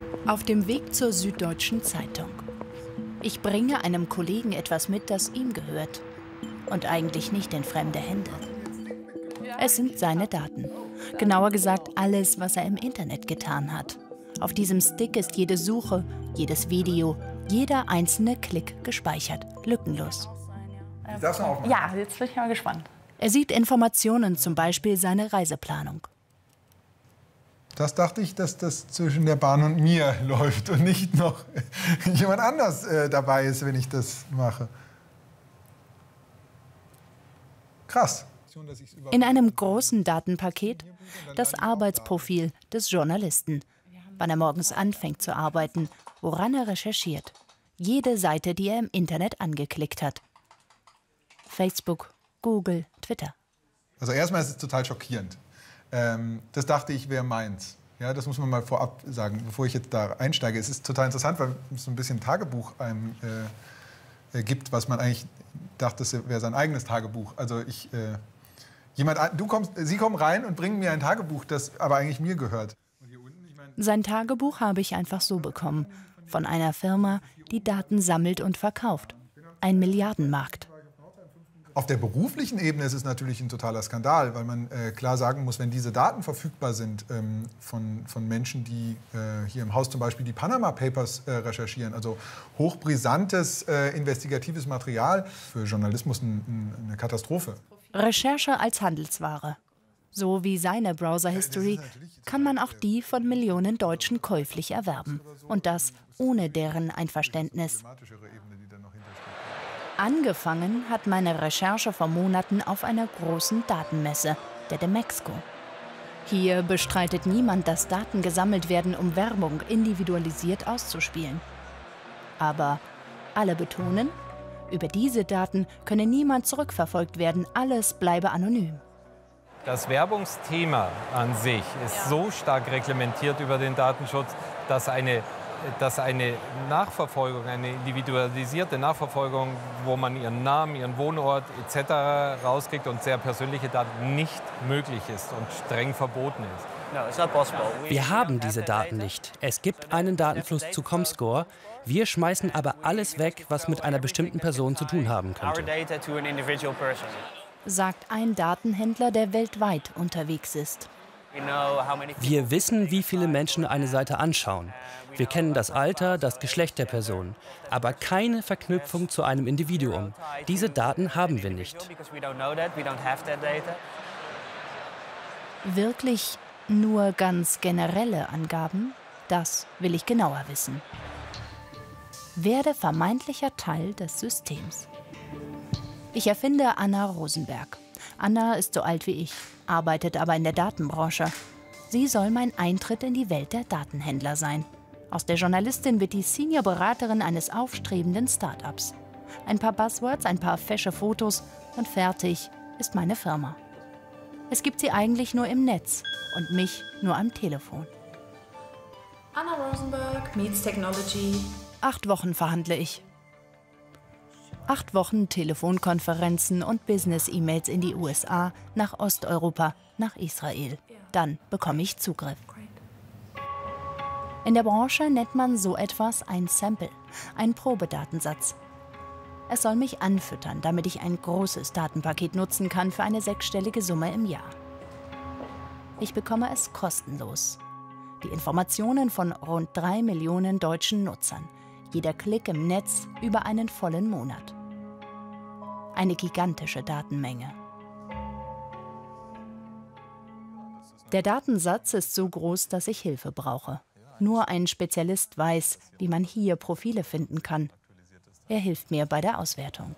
Auf dem Weg zur Süddeutschen Zeitung. Ich bringe einem Kollegen etwas mit, das ihm gehört. Und eigentlich nicht in fremde Hände. Es sind seine Daten. Genauer gesagt alles, was er im Internet getan hat. Auf diesem Stick ist jede Suche, jedes Video, jeder einzelne Klick gespeichert. Lückenlos. Ja, jetzt bin ich mal gespannt. Er sieht Informationen, zum Beispiel seine Reiseplanung. Das dachte ich, dass das zwischen der Bahn und mir läuft und nicht noch jemand anders dabei ist, wenn ich das mache. Krass. In einem großen Datenpaket das Arbeitsprofil des Journalisten. Wann er morgens anfängt zu arbeiten, woran er recherchiert. Jede Seite, die er im Internet angeklickt hat. Facebook, Google, Twitter. Also erstmal ist es total schockierend. Das dachte ich wäre meins. Ja, das muss man mal vorab sagen, bevor ich jetzt da einsteige. Es ist total interessant, weil es so ein bisschen Tagebuch einem gibt, was man eigentlich dachte, es wäre sein eigenes Tagebuch. Also Sie kommen rein und bringen mir ein Tagebuch, das aber eigentlich mir gehört. Sein Tagebuch habe ich einfach so bekommen. Von einer Firma, die Daten sammelt und verkauft. Ein Milliardenmarkt. Auf der beruflichen Ebene ist es natürlich ein totaler Skandal, weil man klar sagen muss, wenn diese Daten verfügbar sind von Menschen, die hier im Haus zum Beispiel die Panama Papers recherchieren, also hochbrisantes investigatives Material, für Journalismus eine Katastrophe. Recherche als Handelsware. So wie seine Browser-History kann man auch die von Millionen Deutschen käuflich erwerben. Und das ohne deren Einverständnis. Angefangen hat meine Recherche vor Monaten auf einer großen Datenmesse, der Demexco. Hier bestreitet niemand, dass Daten gesammelt werden, um Werbung individualisiert auszuspielen. Aber alle betonen, über diese Daten könne niemand zurückverfolgt werden, alles bleibe anonym. Das Werbungsthema an sich ist so stark reglementiert über den Datenschutz, dass eine Nachverfolgung, eine individualisierte Nachverfolgung, wo man ihren Namen, ihren Wohnort etc. rauskriegt und sehr persönliche Daten nicht möglich ist und streng verboten ist. Wir haben diese Daten nicht. Es gibt einen Datenfluss zu Comscore. Wir schmeißen aber alles weg, was mit einer bestimmten Person zu tun haben könnte. Sagt ein Datenhändler, der weltweit unterwegs ist. Wir wissen, wie viele Menschen eine Seite anschauen. Wir kennen das Alter, das Geschlecht der Person, aber keine Verknüpfung zu einem Individuum. Diese Daten haben wir nicht. Wirklich nur ganz generelle Angaben? Das will ich genauer wissen. Werde vermeintlicher Teil des Systems. Ich erfinde Anna Rosenberg. Anna ist so alt wie ich, arbeitet aber in der Datenbranche. Sie soll mein Eintritt in die Welt der Datenhändler sein. Aus der Journalistin wird die Senior-Beraterin eines aufstrebenden Start-ups. Ein paar Buzzwords, ein paar fesche Fotos und fertig ist meine Firma. Es gibt sie eigentlich nur im Netz und mich nur am Telefon. Anna Rosenberg meets Technology. 8 Wochen verhandle ich. 8 Wochen Telefonkonferenzen und Business-E-Mails in die USA, nach Osteuropa, nach Israel. Dann bekomme ich Zugriff. In der Branche nennt man so etwas ein Sample, ein Probedatensatz. Es soll mich anfüttern, damit ich ein großes Datenpaket nutzen kann für eine 6-stellige Summe im Jahr. Ich bekomme es kostenlos. Die Informationen von rund 3 Millionen deutschen Nutzern. Jeder Klick im Netz über einen vollen Monat. Eine gigantische Datenmenge. Der Datensatz ist so groß, dass ich Hilfe brauche. Nur ein Spezialist weiß, wie man hier Profile finden kann. Er hilft mir bei der Auswertung.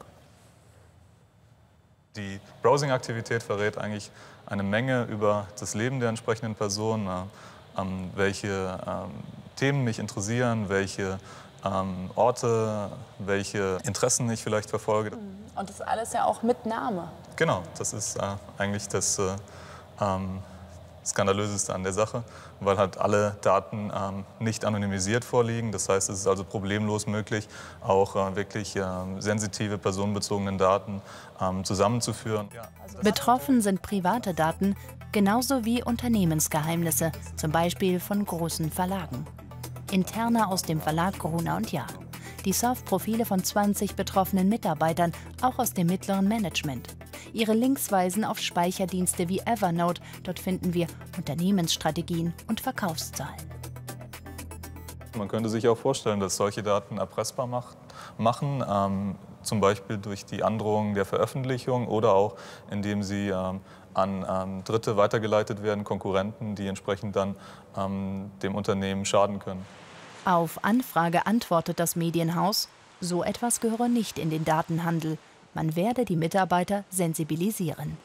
Die Browsing-Aktivität verrät eigentlich eine Menge über das Leben der entsprechenden Person, welche Themen mich interessieren, welche Orte, welche Interessen ich vielleicht verfolge. Und das alles ja auch mit Name. Genau, das ist eigentlich das Skandalöseste an der Sache, weil halt alle Daten nicht anonymisiert vorliegen. Das heißt, es ist also problemlos möglich, auch wirklich sensitive, personenbezogene Daten zusammenzuführen. Betroffen sind private Daten, genauso wie Unternehmensgeheimnisse, zum Beispiel von großen Verlagen. Interna aus dem Verlag Gruner & Jahr. Die Surfprofile von 20 betroffenen Mitarbeitern, auch aus dem mittleren Management. Ihre Links weisen auf Speicherdienste wie Evernote. Dort finden wir Unternehmensstrategien und Verkaufszahlen. Man könnte sich auch vorstellen, dass solche Daten erpressbar machen, zum Beispiel durch die Androhung der Veröffentlichung oder auch indem sie an Dritte weitergeleitet werden, Konkurrenten, die entsprechend dann dem Unternehmen schaden können. Auf Anfrage antwortet das Medienhaus, so etwas gehöre nicht in den Datenhandel. Man werde die Mitarbeiter sensibilisieren.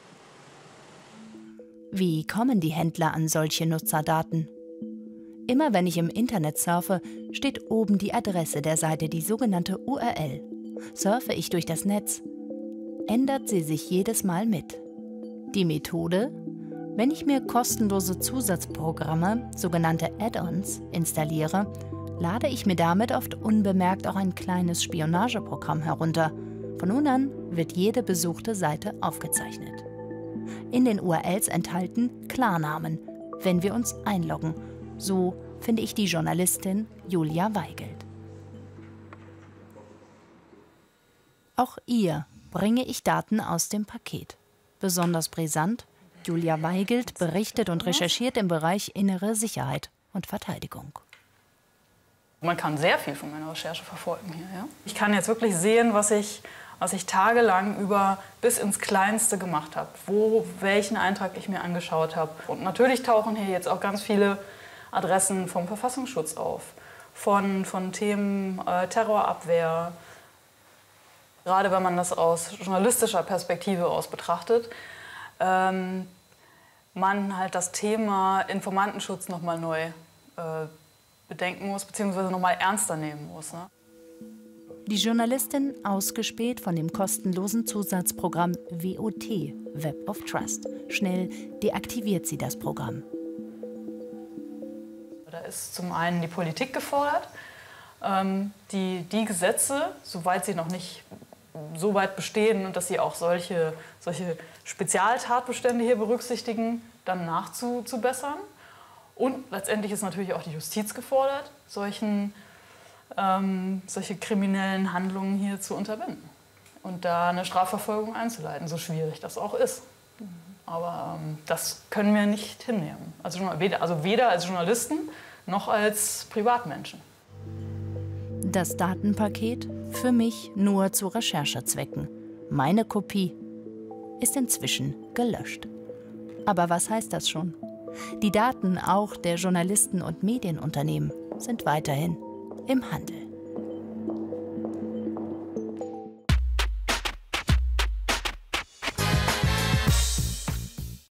Wie kommen die Händler an solche Nutzerdaten? Immer wenn ich im Internet surfe, steht oben die Adresse der Seite, die sogenannte URL. Surfe ich durch das Netz, ändert sie sich jedes Mal mit. Die Methode? Wenn ich mir kostenlose Zusatzprogramme, sogenannte Add-ons, installiere, lade ich mir damit oft unbemerkt auch ein kleines Spionageprogramm herunter. Von nun an wird jede besuchte Seite aufgezeichnet. In den URLs enthalten Klarnamen, wenn wir uns einloggen. So finde ich die Journalistin Julia Weigelt. Auch ihr bringe ich Daten aus dem Paket. Besonders brisant, Julia Weigelt berichtet und recherchiert im Bereich innere Sicherheit und Verteidigung. Man kann sehr viel von meiner Recherche verfolgen hier. Ja? Ich kann jetzt wirklich sehen, was ich tagelang über bis ins Kleinste gemacht habe, welchen Eintrag ich mir angeschaut habe. Und natürlich tauchen hier jetzt auch ganz viele Adressen vom Verfassungsschutz auf, von Themen Terrorabwehr. Gerade wenn man das aus journalistischer Perspektive aus betrachtet, man halt das Thema Informantenschutz noch mal neu bedenken muss, beziehungsweise noch mal ernster nehmen muss. Ne? Die Journalistin, ausgespäht von dem kostenlosen Zusatzprogramm WOT, Web of Trust. Schnell deaktiviert sie das Programm. Da ist zum einen die Politik gefordert, die Gesetze, soweit sie noch nicht so weit bestehen und dass sie auch solche Spezialtatbestände hier berücksichtigen, dann nachzubessern. Und letztendlich ist natürlich auch die Justiz gefordert, solche kriminellen Handlungen hier zu unterbinden und da eine Strafverfolgung einzuleiten, so schwierig das auch ist. Aber das können wir nicht hinnehmen. Also weder als Journalisten noch als Privatmenschen. Das Datenpaket für mich nur zu Recherchezwecken. Meine Kopie ist inzwischen gelöscht. Aber was heißt das schon? Die Daten auch der Journalisten und Medienunternehmen sind weiterhin im Handel.